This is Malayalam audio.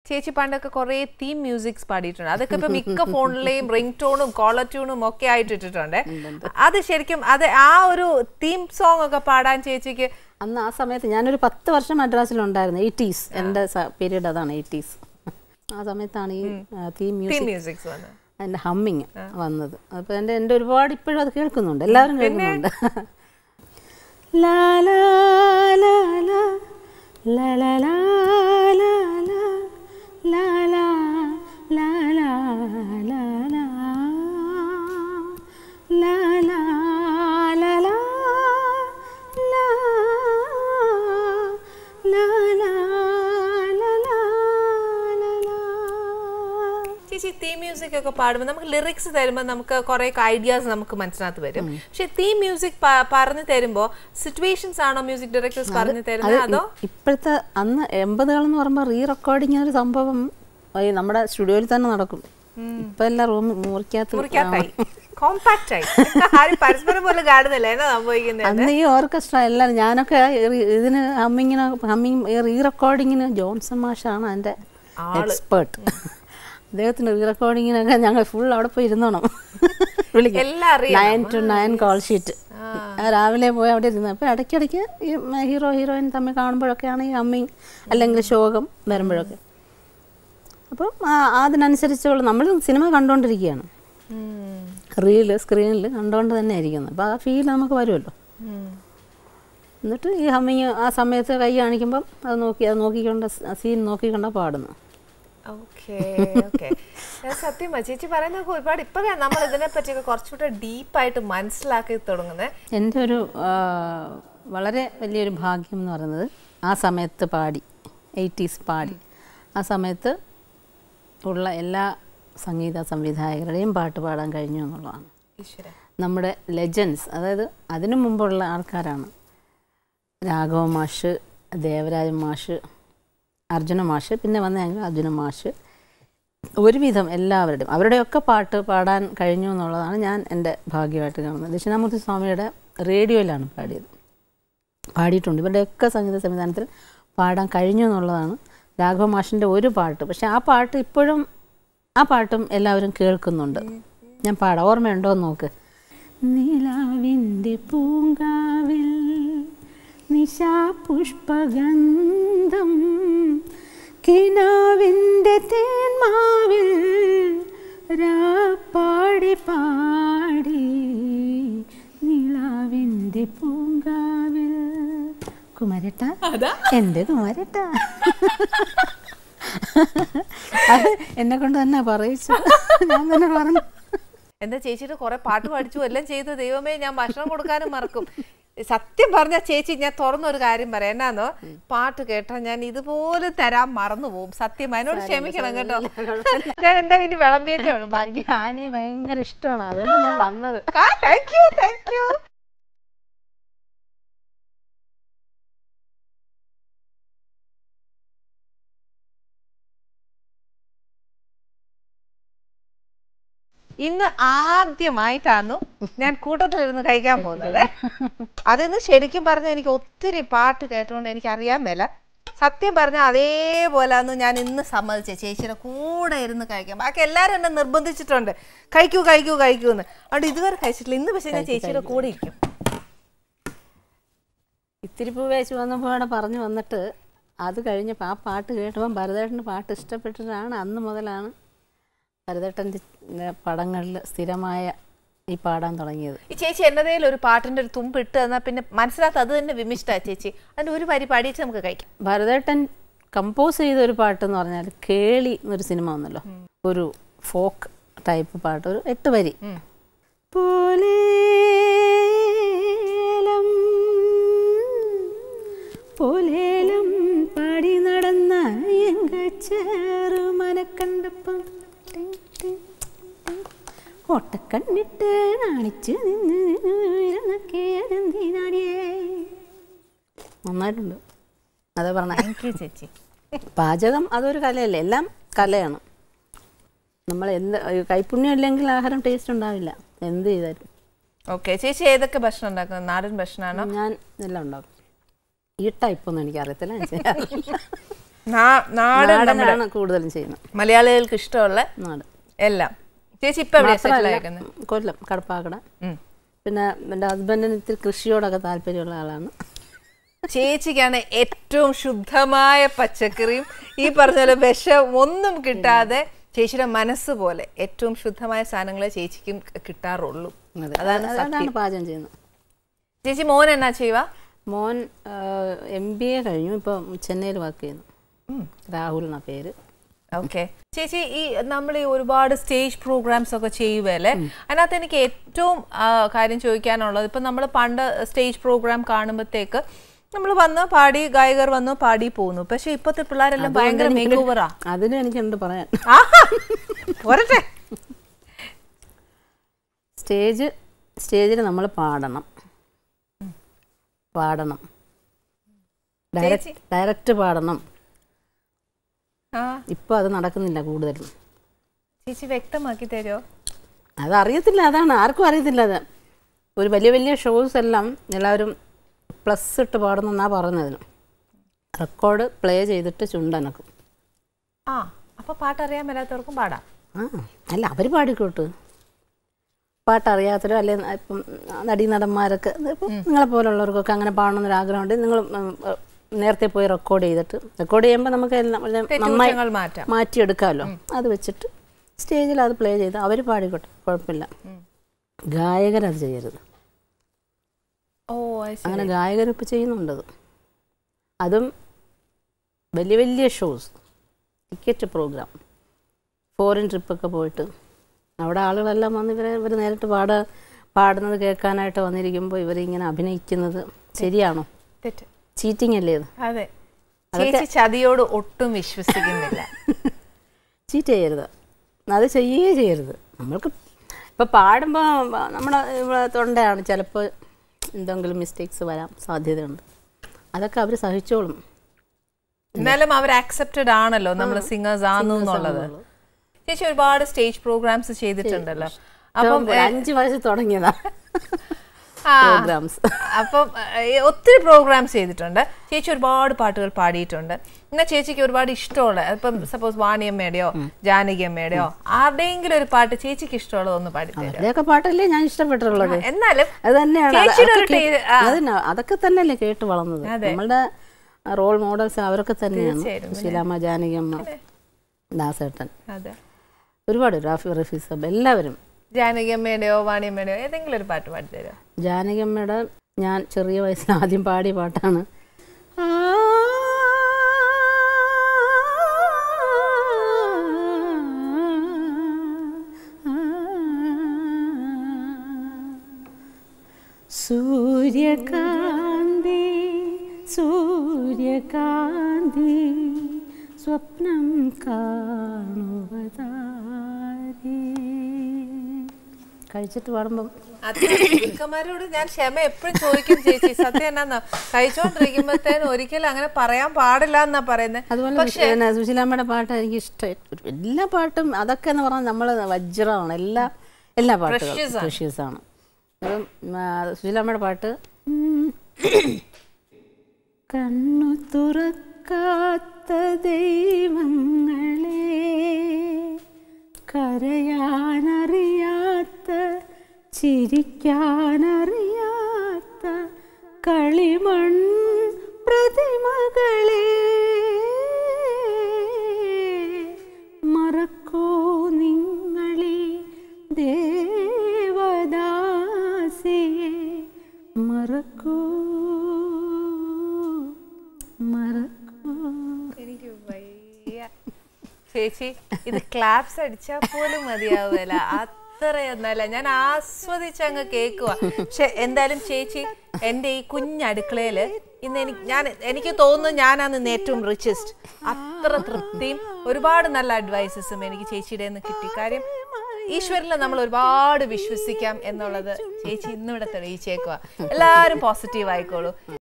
ചേച്ചി പണ്ടൊക്കെ കുറേ തീം മ്യൂസിക്സ് പാടിയിട്ടുണ്ട്. അതൊക്കെ ഇപ്പൊ മിക്ക ഫോണിലെയും റിംഗ് ടോണും കോളർ ട്യൂണും ഒക്കെ ആയിട്ട് ഇട്ടിട്ടുണ്ട്. അത് ശരിക്കും അത് ആ ഒരു തീം സോങ് ഒക്കെ പാടാൻ ചേച്ചിക്ക് അന്ന് ആ സമയത്ത് ഞാനൊരു 10 വർഷം മദ്രാസിലുണ്ടായിരുന്നു. 80s എൻ്റെ പീരീഡ് അതാണ് 80s. ആ സമയത്താണ് ഈ തീം മ്യൂസിക്സ് വന്നത്, അതിൻ്റെ ഹമ്മിങ് വന്നത്. അപ്പോൾ എൻ്റെ ഒരുപാട് ഇപ്പോഴും അത് കേൾക്കുന്നുണ്ട്, എല്ലാവരും കേൾക്കുന്നുണ്ട്. ലാ ലാ ലാ ലാ ലാ ലാ ലാ ലാ ലാ ലാ ലാ ലാ ലാ ലാ ലാ ലാ ലാ ലാ ചേച്ചി തീം മ്യൂസിക് ഒക്കെ പാടുമ്പോൾ നമുക്ക് ലിറിക്സ് തരുമ്പോൾ നമുക്ക് കുറെ ഐഡിയാസ് നമുക്ക് മനസ്സിനകത്ത് വരും. പക്ഷെ തീം മ്യൂസിക് പറഞ്ഞു തരുമ്പോൾ സിറ്റുവേഷൻസ് ആണോ മ്യൂസിക് ഡയറക്ടേഴ്സ് പറഞ്ഞു തരുന്നത്? അതോ ഇപ്പോഴത്തെ അന്ന് 80s എന്ന് പറയുമ്പോൾ റീ റെക്കോർഡിങ് ഒരു സംഭവം നമ്മുടെ സ്റ്റുഡിയോയിൽ തന്നെ നടക്കും. ഇപ്പൊ എല്ലാം റൂം മുറിക്കാത്തായി അന്ന് ഈ ഓർക്കസ്ട്ര എല്ലാം ഞാനൊക്കെ ഇതിന് ഹമ്മിങ് റീ റെക്കോർഡിങ്ങിന് ജോൺസൺ മാഷാണ് എൻ്റെ എക്സ്പേർട്ട്. അദ്ദേഹത്തിന് റീ റെക്കോർഡിങ്ങിനൊക്കെ ഞങ്ങൾ ഫുൾ അവിടെ പോയി ഇരുന്നോണം. വിളിക്കും 9 to 9 കോൾ ഷീറ്റ്. രാവിലെ പോയി അവിടെ ഇരുന്ന് അപ്പോൾ ഇടയ്ക്കിടയ്ക്ക് ഈ ഹീറോയിൻ തമ്മിൽ കാണുമ്പോഴൊക്കെയാണ് ഈ ഹമ്മിങ് അല്ലെങ്കിൽ ശോകം വരുമ്പോഴൊക്കെ. അപ്പം അതിനനുസരിച്ചുള്ള നമ്മൾ സിനിമ കണ്ടുകൊണ്ടിരിക്കുകയാണ്, സ്ക്രീനിൽ കണ്ടുകൊണ്ട് തന്നെ ഇരിക്കുന്നത്. അപ്പോൾ ആ ഫീൽ നമുക്ക് വരുമല്ലോ. എന്നിട്ട് ഈ ഹമ്മിങ് ആ സമയത്ത് കൈ കാണിക്കുമ്പം അത് നോക്കിക്കൊണ്ട് സീൻ നോക്കിക്കൊണ്ടാണ് പാടുന്നു. സത്യം ചേച്ചി പറയുന്നതൊക്കെ ഒരുപാട് ഇപ്പോഴാണ് നമ്മൾ ഇതിനെ പറ്റിയൊക്കെ കുറച്ചുകൂടെ ഡീപ്പായിട്ട് മനസ്സിലാക്കി തുടങ്ങുന്നത്. എൻ്റെ ഒരു വളരെ വലിയൊരു ഭാഗ്യം എന്ന് പറയുന്നത് ആ സമയത്ത് 80s പാടി ആ സമയത്ത് ഉള്ള എല്ലാ സംഗീത സംവിധായകരുടെയും പാട്ട് പാടാൻ കഴിഞ്ഞു എന്നുള്ളതാണ്. നമ്മുടെ ലെജൻസ്, അതായത് അതിനു മുമ്പുള്ള ആൾക്കാരാണ്. രാഘവ മാഷ്, ദേവരാജൻ മാഷ്, അർജുന മാഷ്, പിന്നെ വന്ന ഞങ്ങൾ അർജുന മാഷ്, ഒരുവിധം എല്ലാവരുടെയും അവരുടെയൊക്കെ പാട്ട് പാടാൻ കഴിഞ്ഞു എന്നുള്ളതാണ് ഞാൻ എൻ്റെ ഭാഗ്യമായിട്ട് കാണുന്നത്. ദക്ഷിണാമൂർത്തി സ്വാമിയുടെ റേഡിയോയിലാണ് പാടിയിട്ടുണ്ട്. ഇവരുടെയൊക്കെ സംഗീത സംവിധാനത്തിൽ പാടാൻ കഴിഞ്ഞു എന്നുള്ളതാണ്. രാഘവ മാഷിൻ്റെ ഒരു പാട്ട്, പക്ഷെ ആ പാട്ട് ഇപ്പോഴും ആ പാട്ടും എല്ലാവരും കേൾക്കുന്നുണ്ട്. ഞാൻ പാടാം, ഓർമ്മയുണ്ടോ എന്ന് നോക്ക്. നിലാവിൻ്റെ പൂങ്കാവിൽ നിശാപുഷ്പഗന്ധം, കിനാവിൻ്റെ തേന്മാവിൽ പാടി പാടി, നിലാവിൻ്റെ പൂങ്കാവിൽ. കുമരട്ട, എൻ്റെ കുമരട്ട. അത് എന്നെ കൊണ്ട് തന്നെ പറയിച്ചു, ഞാൻ തന്നെ പറഞ്ഞു. എന്താ ചേച്ചിയുടെ കുറെ പാട്ട് പഠിച്ചു എല്ലാം ചെയ്തു. ദൈവമേ, ഞാൻ ഭക്ഷണം കൊടുക്കാനും മറക്കും. സത്യം പറഞ്ഞ ചേച്ചി, ഞാൻ തുറന്നൊരു കാര്യം പറയാം. എന്നാന്നോ, പാട്ട് കേട്ടാൽ ഞാൻ ഇതുപോലെ തരാൻ മറന്നു പോകും. സത്യം, അതിനോട് ക്ഷമിക്കണം കേട്ടോ. ഞാൻ എന്താ ഇനി വിളമ്പിയൊക്കെ ഭയങ്കര ഇഷ്ടമാണ്, അതാണ് ഞാൻ വന്നത്. Thank you, thank you. ഇന്ന് ആദ്യമായിട്ടാണ് ഞാൻ കൂട്ടത്തിലിരുന്ന് കഴിക്കാൻ പോകുന്നത്. അതിന്ന് ശരിക്കും പറഞ്ഞാൽ എനിക്ക് ഒത്തിരി പാട്ട് കേട്ടുകൊണ്ട് എനിക്ക് അറിയാൻ മേല. സത്യം പറഞ്ഞാൽ അതേപോലെയാണ് ഞാൻ ഇന്ന് സമ്മതിച്ചത് ചേച്ചിയുടെ കൂടെ ഇരുന്ന് കഴിക്കാം. ബാക്കി എല്ലാവരും എന്നെ നിർബന്ധിച്ചിട്ടുണ്ട്, കഴിക്കൂ കഴിക്കൂ കഴിക്കൂ എന്ന്. അതുകൊണ്ട് ഇതുവരെ കഴിച്ചിട്ടില്ല. ഇന്ന് പക്ഷേ ഞാൻ ചേച്ചിയുടെ കൂടെ ഇരിക്കും. ഇത്തിരി പൂ വേച്ച് വന്നപ്പോൾ അവിടെ പറഞ്ഞു വന്നിട്ട് അത് കഴിഞ്ഞപ്പോൾ ആ പാട്ട് കേട്ടപ്പോൾ ഭരതേട്ടൻ്റെ പാട്ട് ഇഷ്ടപ്പെട്ടിട്ടാണ് അന്ന് മുതലാണ് ഭരതേട്ടൻ്റെ പടങ്ങളിൽ സ്ഥിരമായ ഈ പാടാൻ തുടങ്ങിയത്. ഈ ചേച്ചി എന്നതേലും ഒരു പാട്ടിൻ്റെ ഒരു തുമ്പ് ഇട്ട് എന്നാൽ പിന്നെ മനസ്സിലാത്ത അത് തന്നെ വിമിഷ്ട ചേച്ചി. അതിൻ്റെ ഒരു വരി പാടിയിട്ട് നമുക്ക് കഴിക്കാം. ഭരതേട്ടൻ കമ്പോസ് ചെയ്ത ഒരു പാട്ടെന്ന് പറഞ്ഞാൽ കേളി എന്നൊരു സിനിമ വന്നല്ലോ, ഒരു ഫോക്ക് ടൈപ്പ് പാട്ട്, ഒരു 8 വരി. പോലേലം പാടി നടന്ന ചെറുമന കണ്ടപ്പം ഓട്ടക്കണ്ണിട്ട് നാണിച്ച് നന്നായിട്ടുണ്ട്. അതാ പറഞ്ഞ ചേച്ചി. പാചകം അതൊരു കലയല്ലേ, എല്ലാം കലയാണ്. നമ്മൾ എന്ത് കൈപ്പുണ്യം ഇല്ലെങ്കിൽ ആഹാരം ടേസ്റ്റ് ഉണ്ടാവില്ല, എന്ത് ചെയ്താലും. ഓക്കെ ചേച്ചി, ഏതൊക്കെ ഭക്ഷണം ഉണ്ടാക്കുന്നത്? നാടൻ ഭക്ഷണമാണോ? ഞാൻ എല്ലാം ഉണ്ടാക്കും. ഈ ടൈപ്പൊന്നും എനിക്കറിയത്തില്ല. നാടനാണ് കൂടുതലും ചെയ്യുന്നത്. മലയാളികൾക്ക് ഇഷ്ടമുള്ള നാട് എല്ലാം. ചേച്ചി ഇപ്പൊ കൊല്ലം കടപ്പാക്കട. പിന്നെ എൻ്റെ ഹസ്ബൻഡിന് ഇത്തിരി കൃഷിയോടൊക്കെ താല്പര്യമുള്ള ആളാണ്. ചേച്ചിക്കാണ് ഏറ്റവും ശുദ്ധമായ പച്ചക്കറിയും ഈ പറഞ്ഞ പോലെ വിഷം ഒന്നും കിട്ടാതെ ചേച്ചിയുടെ മനസ്സ് പോലെ ഏറ്റവും ശുദ്ധമായ സാധനങ്ങളെ ചേച്ചിക്കും കിട്ടാറുള്ളൂ. അതാണ് പാചകം ചെയ്യുന്നത്. ചേച്ചി മോൻ എന്നാ ചെയ്യുക? മോൻ MBA കഴിഞ്ഞു, ഇപ്പം ചെന്നൈയിൽ വർക്ക് ചെയ്യുന്നു. രാഹുൽ എന്ന പേര്. ഓക്കെ. ചേച്ചി ഈ നമ്മൾ ഈ ഒരുപാട് സ്റ്റേജ് പ്രോഗ്രാംസ് ഒക്കെ ചെയ്യുവല്ലേ, അതിനകത്ത് എനിക്ക് ഏറ്റവും കാര്യം ചോദിക്കാനുള്ളത്, ഇപ്പം നമ്മൾ പണ്ട് സ്റ്റേജ് പ്രോഗ്രാം കാണുമ്പോഴത്തേക്ക് നമ്മൾ വന്ന് പാടി, ഗായകർ വന്നു പാടി പോകുന്നു. പക്ഷെ ഇപ്പോഴത്തെ പിള്ളേരെല്ലാം ഭയങ്കര മേക്ക് ഓവറാ. അതിന് എനിക്ക് എന്ത് പറയാൻ. പോരട്ടെ. സ്റ്റേജിൽ നമ്മൾ പാടണം, ഡയറക്റ്റ് പാടണം. ഇപ്പൊ അത് നടക്കുന്നില്ല കൂടുതലും. ചേച്ചി വ്യക്തമാക്കി തരുമോ? അതറിയത്തില്ല, അതാണ് ആർക്കും അറിയത്തില്ല. അത് ഒരു വലിയ വലിയ ഷോസ് എല്ലാം എല്ലാവരും പ്ലസ് ഇട്ട് പാടുന്നെന്നാ പറഞ്ഞതിന്. റെക്കോർഡ് പ്ലേ ചെയ്തിട്ട് ചുണ്ടനക്കും. അപ്പൊ പാട്ടറിയാൻ മേലാത്തവർക്കും പാടാം. അല്ല, അവർ പാടിക്കോട്ട്. പാട്ടറിയാത്തവരോ അല്ലെ ഇപ്പം നടീനടന്മാരൊക്കെ ഇപ്പം നിങ്ങളെ പോലുള്ളവർക്കൊക്കെ അങ്ങനെ പാടണമെന്നൊരാഗ്രഹമുണ്ട്. നിങ്ങൾ നേരത്തെ പോയി റെക്കോർഡ് ചെയ്യുമ്പോൾ നമുക്ക് നന്നായി മാറ്റിയെടുക്കാമല്ലോ. അത് വെച്ചിട്ട് സ്റ്റേജിൽ അത് പ്ലേ ചെയ്ത് അവർ പാടിക്കോട്ടെ, കുഴപ്പമില്ല. ഗായകരത് ചെയ്യരുത്. അങ്ങനെ ഗായകരിപ്പോൾ ചെയ്യുന്നുണ്ടത്. അതും വലിയ വലിയ ഷോസ്, ടിക്കറ്റ് പ്രോഗ്രാം, ഫോറിൻ ട്രിപ്പൊക്കെ പോയിട്ട് അവിടെ ആളുകളെല്ലാം വന്ന് ഇവർ നേരിട്ട് പാടുന്നത് കേൾക്കാനായിട്ട് വന്നിരിക്കുമ്പോൾ ഇവരിങ്ങനെ അഭിനയിക്കുന്നത് ശരിയാണോ? തെറ്റ്. ചീറ്റിംഗ് അല്ലേ അത്? അതെ. ചതിയോട് ഒട്ടും വിശ്വസിക്കുന്നില്ല. ചീറ്റ് ചെയ്യരുത്, അത് ചെയ്യരുത്. നമ്മൾക്ക് ഇപ്പോൾ പാടുമ്പോൾ നമ്മുടെ തൊണ്ടയാണ് ചിലപ്പോൾ എന്തെങ്കിലും മിസ്റ്റേക്സ് വരാൻ സാധ്യതയുണ്ട്. അതൊക്കെ അവർ സഹിച്ചോളും. എന്നാലും അവർ ആക്സെപ്റ്റഡ് ആണല്ലോ നമ്മൾ സിംഗേഴ്സ് ആണെന്നുള്ളത്. ചേച്ചി ഒരുപാട് സ്റ്റേജ് പ്രോഗ്രാംസ് ചെയ്തിട്ടുണ്ടല്ലോ. അപ്പം 5 വയസ്സ് തുടങ്ങിയതാ പ്രോഗ്രാംസ്. അപ്പം ഒത്തിരി പ്രോഗ്രാംസ് ചെയ്തിട്ടുണ്ട്. ചേച്ചി ഒരുപാട് പാട്ടുകൾ പാടിയിട്ടുണ്ട്. എന്നാൽ ചേച്ചിക്ക് ഒരുപാട് ഇഷ്ടമുള്ള, ഇപ്പം സപ്പോസ് വാണിയമ്മയുടെയോ ജാനകിയമ്മയുടെയോ ആരുടെയെങ്കിലും ഒരു പാട്ട് ചേച്ചിക്ക് ഇഷ്ടമുള്ളത് ഒന്ന് പാടിത്തരും. പാട്ടല്ലേ ഞാൻ ഇഷ്ടപ്പെട്ടിട്ടുള്ളത്. എന്നാലും അത് തന്നെയാണ്, അതൊക്കെ തന്നെയല്ലേ കേട്ട് വളർന്നത്. നമ്മളുടെ റോൾ മോഡൽസ് അവരൊക്കെ തന്നെയാണ്. ശീലാമ്മ, ജാനകിയമ്മ, ദാസേട്ടൻ, ഒരുപാട് റഫീ സബ്, എല്ലാവരും. ജാനകിയമ്മയുടെയോ വാണിയമ്മയുടെയോ ഏതെങ്കിലും ഒരു പാട്ട് പാടിത്തരുമോ? ജാനകിയമ്മയുടെ ഞാൻ ചെറിയ വയസ്സിൽ ആദ്യം പാടിയ പാട്ടാണ് സൂര്യകാന്തി സൂര്യകാന്തി സ്വപ്നം കാണുവതാരേ. കഴിച്ചിട്ട് പാടുമ്പം അമ്മമാരോട് ഞാൻ ക്ഷമ എപ്പോഴും ചോദിക്കും ചേച്ചി. സത്യം എന്നാ കഴിച്ചോണ്ടിരിക്കുമ്പോഴത്തേനും ഒരിക്കലും അങ്ങനെ പറയാൻ പാടില്ല എന്നാ പറയുന്നത്. അതുപോലെ സുശീലാമ്മയുടെ പാട്ട് എനിക്ക് ഇഷ്ടം. എല്ലാ പാട്ടും അതൊക്കെ എന്ന് പറഞ്ഞാൽ നമ്മള് വജ്രമാണ്. എല്ലാ പാട്ടും പ്രഷ്യസ് ആണ്. സുശീലാമ്മയുടെ പാട്ട് കണ്ണു തുറക്കാത്ത ദൈവങ്ങളെ, കരയാനറിയാത്ത ചിരിക്കാനറിയാത്ത കളിമൺ പ്രതിമകളെ, മറക്കോ നിങ്ങളീ ദേവദാസിയെ, മറക്കോ മറക്കോ. എനിക്ക് വയ്യ ചേച്ചി, ഇത് ക്ലാപ്സ് അടിച്ചാൽ പോലും മതിയാവുമല്ല, അത്രയൊന്നല്ല. ഞാൻ ആസ്വദിച്ചങ്ങ് കേൾക്കുക. പക്ഷെ എന്തായാലും ചേച്ചി എൻ്റെ ഈ കുഞ്ഞടുക്കളയില് ഇന്ന് എനിക്ക് തോന്നുന്നു ഞാനാണ് ഇന്ന് ഏറ്റവും റിച്ചസ്റ്റ്. അത്ര തൃപ്തിയും ഒരുപാട് നല്ല അഡ്വൈസസും എനിക്ക് ചേച്ചിയുടെ നിന്ന് കിട്ടി. കാര്യം ഈശ്വരനെ നമ്മൾ ഒരുപാട് വിശ്വസിക്കാം എന്നുള്ളത് ചേച്ചി ഇന്നിവിടെ തെളിയിച്ചേക്കുക. എല്ലാവരും പോസിറ്റീവ് ആയിക്കോളൂ.